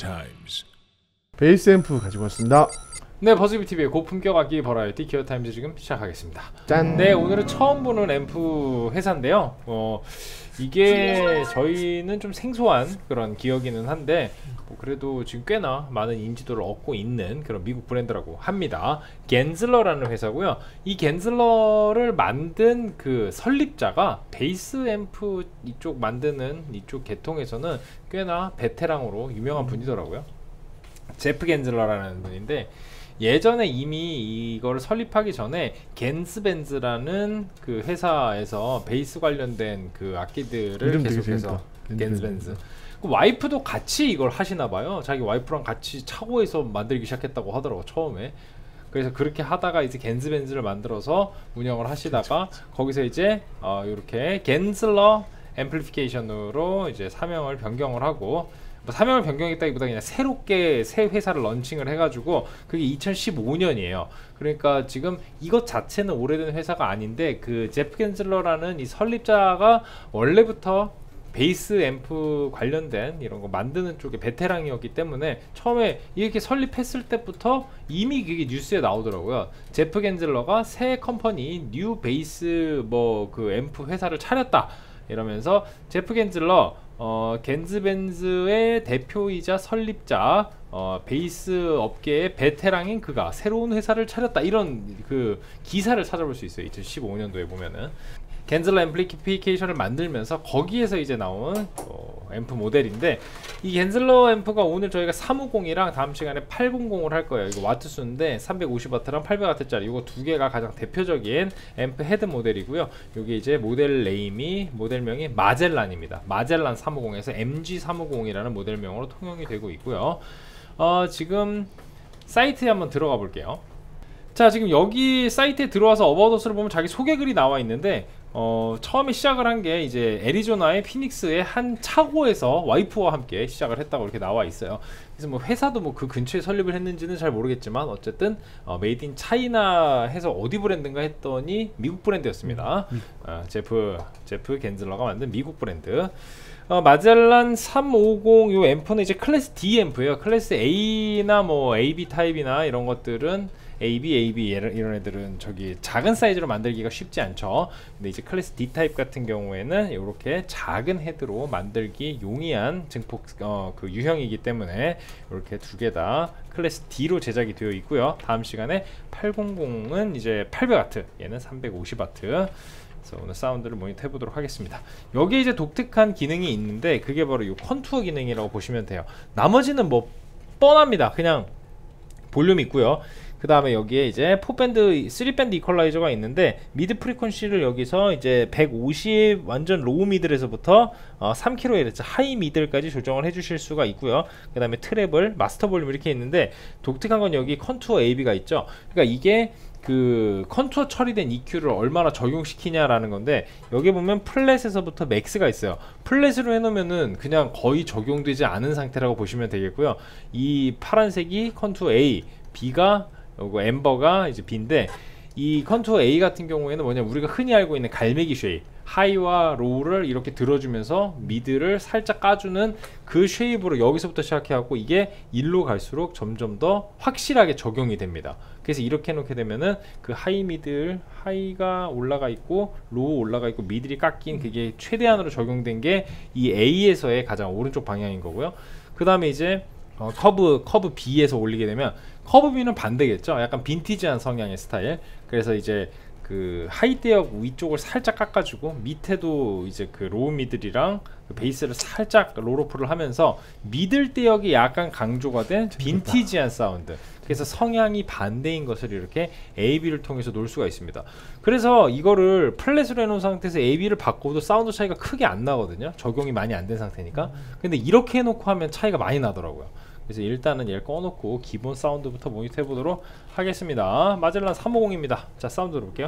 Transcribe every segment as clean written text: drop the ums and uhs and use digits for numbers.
Times. 베이스 앰프 가지고 왔습니다. 네, 버즈비TV의 고품격 악기 버라이어티 기어타임즈 지금 시작하겠습니다. 짠! 네, 오늘은 처음 보는 앰프 회사인데요. 이게 저희는 좀 생소한 그런 기억이는 한데 뭐 그래도 지금 꽤나 많은 인지도를 얻고 있는 그런 미국 브랜드라고 합니다. 겐즐러라는 회사고요. 이 겐즐러를 만든 그 설립자가 베이스 앰프 이쪽 만드는 이쪽 계통에서는 꽤나 베테랑으로 유명한 분이더라고요. 제프 겐즐러라는 분인데 예전에 이미 이걸 설립하기 전에 겐스벤즈라는 그 회사에서 베이스 관련된 그 악기들을 계속해서 겐스벤즈 그 와이프도 같이 이걸 하시나봐요. 자기 와이프랑 같이 차고에서 만들기 시작했다고 하더라고 처음에. 그래서 그렇게 하다가 이제 겐스벤즈를 만들어서 운영을 하시다가 거기서 이제 이렇게 겐즐러 앰플리피케이션으로 이제 사명을 변경을 하고 뭐 사명을 변경했다기보다 그냥 새롭게 새 회사를 런칭을 해가지고 그게 2015년이에요. 그러니까 지금 이것 자체는 오래된 회사가 아닌데 그 제프 겐즐러라는 이 설립자가 원래부터 베이스 앰프 관련된 이런 거 만드는 쪽에 베테랑이었기 때문에 처음에 이렇게 설립했을 때부터 이미 그게 뉴스에 나오더라고요. 제프 겐즐러가 새 컴퍼니 뉴 베이스 뭐 그 앰프 회사를 차렸다 이러면서 제프 겐즐러 겐스벤즈의 대표이자 설립자 베이스 업계의 베테랑인 그가 새로운 회사를 차렸다 이런 그 기사를 찾아볼 수 있어요. 2015년도에 보면은 겐즐러 앰플리피케이션을 만들면서 거기에서 이제 나온 앰프 모델인데 이 겐즐러 앰프가 오늘 저희가 350이랑 다음 시간에 800을 할 거예요. 이거 와트 수인데 350W랑 800W짜리 이거 두 개가 가장 대표적인 앰프 헤드 모델이고요. 이게 이제 모델명이 마젤란입니다. 마젤란 350에서 MG350이라는 모델명으로 통용이 되고 있고요. 지금 사이트에 한번 들어가 볼게요. 자, 지금 여기 사이트에 들어와서 어바웃어스를 보면 자기 소개글이 나와 있는데 처음에 시작을 한 게 이제 애리조나의 피닉스의 한 차고에서 와이프와 함께 시작을 했다고 이렇게 나와 있어요. 그래서 뭐 회사도 뭐 그 근처에 설립을 했는지는 잘 모르겠지만 어쨌든 메이드 인 차이나 해서 어디 브랜드인가 했더니 미국 브랜드였습니다. 제프 겐즐러가 만든 미국 브랜드. 마젤란 350 요 앰프는 이제 클래스 D 앰프예요. 클래스 A나 뭐 AB 타입이나 이런 것들은 AB 이런 애들은 저기 작은 사이즈로 만들기가 쉽지 않죠. 근데 이제 클래스 D 타입 같은 경우에는 이렇게 작은 헤드로 만들기 용이한 증폭 그 유형이기 때문에 이렇게 두 개 다 클래스 D로 제작이 되어 있고요. 다음 시간에 800은 이제 800W, 얘는 350W. 그래서 오늘 사운드를 모니터 해보도록 하겠습니다. 여기에 이제 독특한 기능이 있는데 그게 바로 이 컨투어 기능이라고 보시면 돼요. 나머지는 뭐 뻔합니다. 그냥 볼륨 있고요. 그 다음에 여기에 이제 3밴드 이퀄라이저가 있는데 미드 프리퀀시를 여기서 이제 150 완전 로우 미들에서부터 3kHz 하이 미들까지 조정을 해주실 수가 있고요. 그 다음에 트래블, 마스터 볼륨 이렇게 있는데 독특한 건 여기 컨투어 AB가 있죠. 그러니까 이게 그 컨투어 처리된 EQ를 얼마나 적용시키냐라는 건데 여기 보면 플랫에서부터 맥스가 있어요. 플랫으로 해놓으면은 그냥 거의 적용되지 않은 상태라고 보시면 되겠고요. 이 파란색이 컨투어 A, B가 요거 엠버가 이제 B인데 이 컨투어 A 같은 경우에는 뭐냐 우리가 흔히 알고 있는 갈매기 쉐입 하이와 로우를 이렇게 들어주면서 미드를 살짝 까주는 그 쉐입으로 여기서부터 시작해갖고 이게 1로 갈수록 점점 더 확실하게 적용이 됩니다. 그래서 이렇게 해놓게 되면은 그 하이 미들 하이가 올라가 있고 로우 올라가 있고 미들이 깎인 그게 최대한으로 적용된 게 이 A에서의 가장 오른쪽 방향인 거고요. 그 다음에 이제 커브 B에서 올리게 되면 커브 B는 반대겠죠. 약간 빈티지한 성향의 스타일. 그래서 이제 그 하이 대역 위쪽을 살짝 깎아주고 밑에도 이제 그 로우 미들이랑 그 베이스를 살짝 롤오프를 하면서 미들 대역이 약간 강조가 된 빈티지한 사운드. 그래서 성향이 반대인 것을 이렇게 AB를 통해서 놓을 수가 있습니다. 그래서 이거를 플랫으로 해놓은 상태에서 AB를 바꿔도 사운드 차이가 크게 안 나거든요. 적용이 많이 안 된 상태니까. 근데 이렇게 해놓고 하면 차이가 많이 나더라고요. 그래서 일단은 얘를 꺼놓고 기본 사운드부터 모니터 해보도록 하겠습니다. 마젤란 350입니다. 자, 사운드 들어볼게요.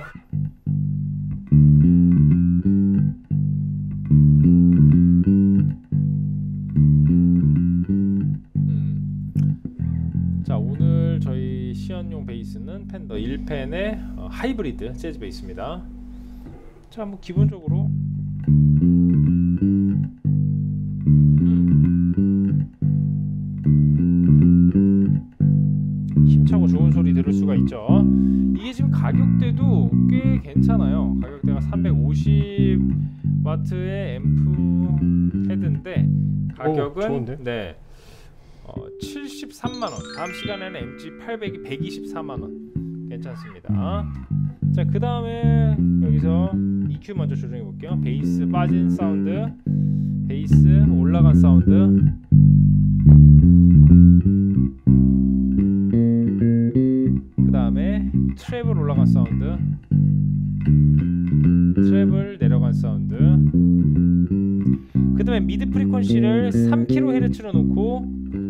자, 오늘 저희 시연용 베이스는 팬더 1펜의 하이브리드 재즈 베이스입니다. 자, 뭐 기본적으로 수가 있죠. 이게 지금 가격대도 꽤 괜찮아요. 가격대가 350W의 앰프 헤드인데 가격은 네 73만원. 다음 시간에는 MG800이 124만원. 괜찮습니다. 자, 그 다음에 여기서 EQ 먼저 조정해 볼게요. 베이스 빠진 사운드, 베이스 올라간 사운드, 그 다음에 트래블 올라간 사운드, 트래블 내려간 사운드, 그 다음에 미드 프리퀀시를 3kHz로 놓고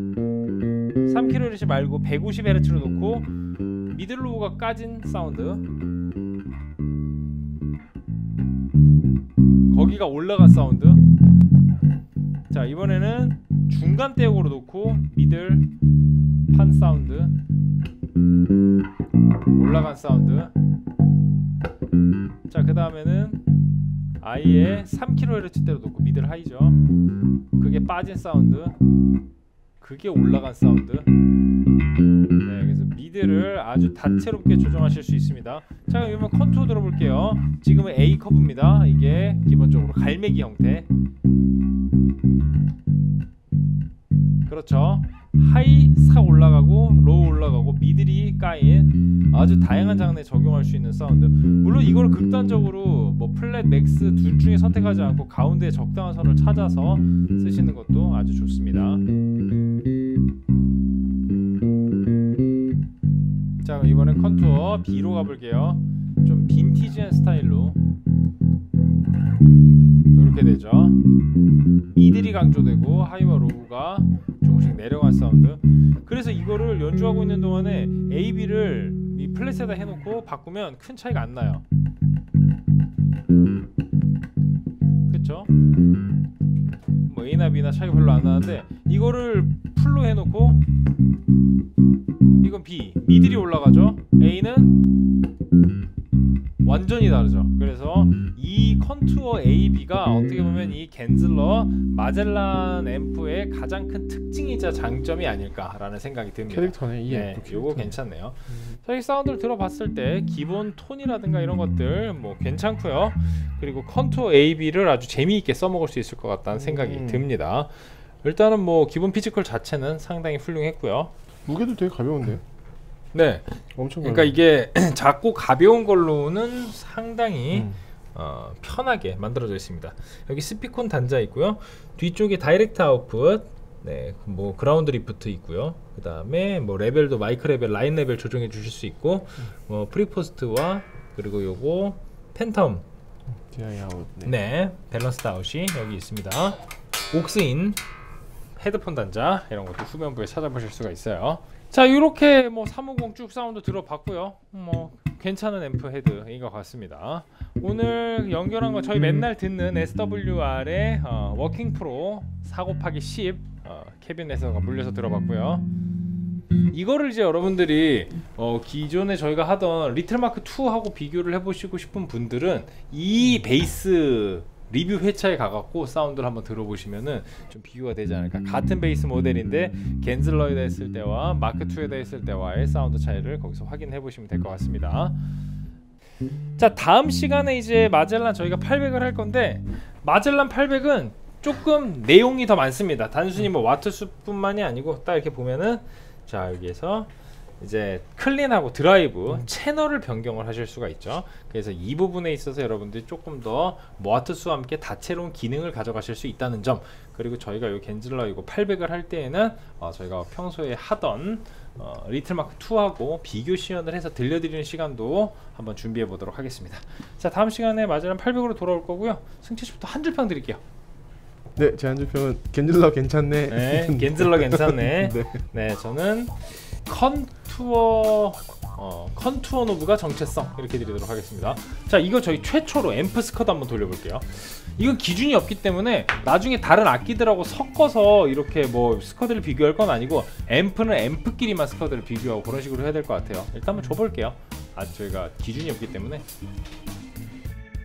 3kHz 말고 150Hz로 놓고 미들로우가 까진 사운드, 거기가 올라간 사운드. 자, 이번에는 중간 대역으로 놓고 미들 판 사운드, 올라간 사운드. 자, 그 다음에는 아예 3kHz대로 놓고 미들 하이죠. 그게 빠진 사운드, 그게 올라간 사운드. 네, 그래서 미드를 아주 다채롭게 조정하실 수 있습니다. 자, 그러면 컨투어 들어볼게요. 지금은 A 커브입니다. 이게 기본적으로 갈매기 형태. 그렇죠. 하이 싹 올라가고 로우 올라가고 미들이 까인 아주 다양한 장르에 적용할 수 있는 사운드. 물론 이걸 극단적으로 뭐 플랫, 맥스 둘 중에 선택하지 않고 가운데 적당한 선을 찾아서 쓰시는 것도 아주 좋습니다. 자, 이번엔 컨투어 B로 가볼게요. 좀 빈티지한 스타일로 이렇게 되죠. 미들이 강조되고 하이와 로우가 조금씩 내려간 사운드. 그래서 이거를 연주하고 있는 동안에 A, B를 이 플랫에다 해놓고 바꾸면 큰 차이가 안 나요. 그쵸? 뭐 A나 B나 차이가 별로 안 나는데 이거를 풀로 해놓고 이건 B, 미들이 올라가죠. A는 완전히 다르죠. 그래서 이 컨투어 A, B가 어떻게 보면 이 겐즐러 마젤란 앰프의 가장 큰 특징이자 장점이 아닐까라는 생각이 듭니다. 캐릭터네. 이 네, 요거 괜찮네요. 자, 이 사운드를 들어봤을 때 기본 톤이라든가 이런 것들 뭐 괜찮고요. 그리고 컨투어 A, B를 아주 재미있게 써먹을 수 있을 것 같다는 생각이 듭니다. 일단은 뭐 기본 피지컬 자체는 상당히 훌륭했고요. 무게도 되게 가벼운데요? 네, 엄청 그러니까 이게 작고 가벼운 걸로는 상당히 편하게 만들어져 있습니다. 여기 스피콘 단자 있고요. 뒤쪽에 다이렉트 아웃풋, 네, 뭐 그라운드 리프트 있고요. 그 다음에 뭐 레벨도 마이크 레벨, 라인 레벨 조정해 주실 수 있고, 뭐 프리포스트와 그리고 요거 팬텀, DI 아웃. 네, 밸런스드 아웃이 여기 있습니다. 옥스인 헤드폰 단자 이런 것도 후면부에 찾아보실 수가 있어요. 자, 이렇게 뭐 350 쭉 사운드 들어봤고요. 뭐 괜찮은 앰프 헤드인 것 같습니다. 오늘 연결한 건 저희 맨날 듣는 SWR의 워킹 프로 4곱하기10 캐비넷에서 물려서 들어봤고요. 이거를 이제 여러분들이 기존에 저희가 하던 리틀마크 2하고 비교를 해보시고 싶은 분들은 이 베이스 리뷰 회차에 가갖고 사운드를 한번 들어보시면은 좀 비교가 되지 않을까. 같은 베이스 모델인데 겐즐러에다 했을 때와 마크2에다 했을 때와의 사운드 차이를 거기서 확인해 보시면 될 것 같습니다. 자, 다음 시간에 이제 마젤란 저희가 800을 할 건데, 마젤란 800은 조금 내용이 더 많습니다. 단순히 뭐 와트 수뿐만이 아니고 딱 이렇게 보면은, 자, 여기에서 이제 클린하고 드라이브 채널을 변경을 하실 수가 있죠. 그래서 이 부분에 있어서 여러분들이 조금 더 와트 수와 함께 다채로운 기능을 가져가실 수 있다는 점, 그리고 저희가 이 겐즐러 이거 800을 할 때에는 저희가 평소에 하던 리틀마크 2하고 비교 시연을 해서 들려드리는 시간도 한번 준비해 보도록 하겠습니다. 자, 다음 시간에 마젤란 800으로 돌아올 거고요. 승채 씨부터 한 줄 평 드릴게요. 네, 제 한 줄 평은 겐즐러 괜찮네. 네, 겐즐러 괜찮네. 네. 네, 저는 컨투어 노브가 정체성 이렇게 드리도록 하겠습니다. 자, 이거 저희 최초로 앰프 스쿼드 한번 돌려볼게요. 이건 기준이 없기 때문에 나중에 다른 악기들하고 섞어서 이렇게 뭐 스쿼드를 비교할 건 아니고, 앰프는 앰프끼리만 스쿼드를 비교하고 그런 식으로 해야 될 것 같아요. 일단 한번 줘볼게요. 아직 저희가 기준이 없기 때문에.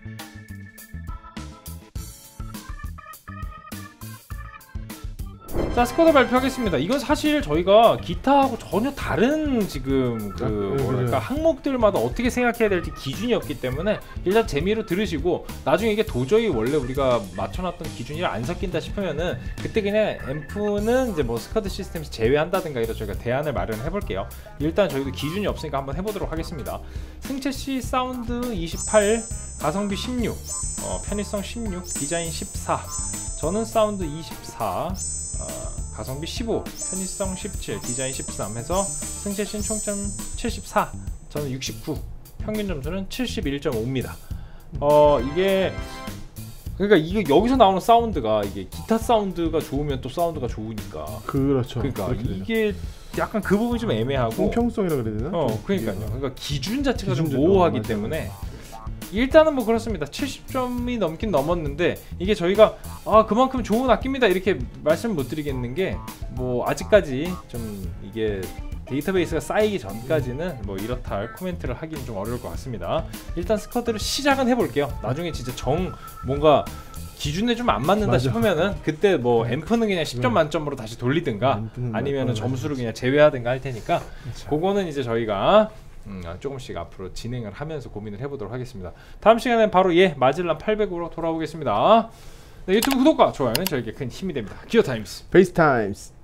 자, 자, 스쿼드 발표하겠습니다. 이건 사실 저희가 기타하고 전혀 다른 지금 그 뭐랄까 항목들마다 어떻게 생각해야 될지 기준이 없기 때문에 일단 재미로 들으시고 나중에 이게 도저히 원래 우리가 맞춰놨던 기준이랑 안 섞인다 싶으면은 그때 그냥 앰프는 이제 뭐 스쿼드 시스템에서 제외한다든가 이런 저희가 대안을 마련해 볼게요. 일단 저희도 기준이 없으니까 한번 해보도록 하겠습니다. 승채씨 사운드 28, 가성비 16, 편의성 16, 디자인 14, 저는 사운드 24, 가성비 15, 편의성 17, 디자인 13 해서 승채씨는 총점 74, 저는 69, 평균 점수는 71.5입니다. 이게 그러니까 이게 여기서 나오는 사운드가 이게 기타 사운드가 좋으면 또 사운드가 좋으니까. 그렇죠. 그러니까 이게 약간 그 부분이 좀 애매하고 공평성이라 그래야 되나? 그러니까요. 그러니까 기준 자체가 좀 기준적으로, 모호하기 맞아요. 때문에 일단은 뭐 그렇습니다. 70점이 넘긴 넘었는데 이게 저희가 그만큼 좋은 악기입니다 이렇게 말씀 못 드리겠는 게 뭐 아직까지 좀 이게 데이터베이스가 쌓이기 전까지는 뭐 이렇다 할 코멘트를 하기는 좀 어려울 것 같습니다. 일단 스쿼드를 시작은 해볼게요. 나중에 진짜 뭔가 기준에 좀 안 맞는다 맞아. 싶으면은 그때 뭐 앰프는 그냥 10점 만점으로 다시 돌리든가 아니면은 점수를 그냥 제외하든가 할 테니까 그거는 이제 저희가 조금씩 앞으로 진행을 하면서 고민을 해보도록 하겠습니다. 다음 시간엔 바로 마질란 800으로 돌아오겠습니다. 네, 유튜브 구독과 좋아요는 저에게 큰 힘이 됩니다. 기어 타임스. 페이스 타임스.